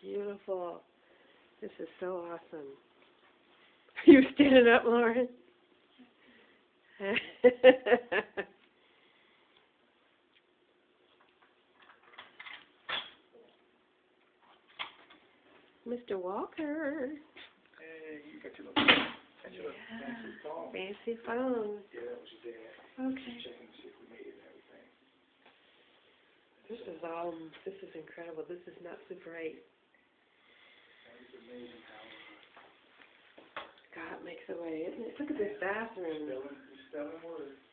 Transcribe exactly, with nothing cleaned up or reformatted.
Beautiful. This is so awesome. Are you standing up, Lauren? Mister Walker. Hey, you got your little, got your little Yeah. fancy phone. Fancy phone. Yeah, that was your dad. Okay. Checking to see if we made it and everything. This is um. This is incredible. This is not Super eight. It's amazing how uh, God makes a way, isn't it? Look at this bathroom. spelling, spelling words.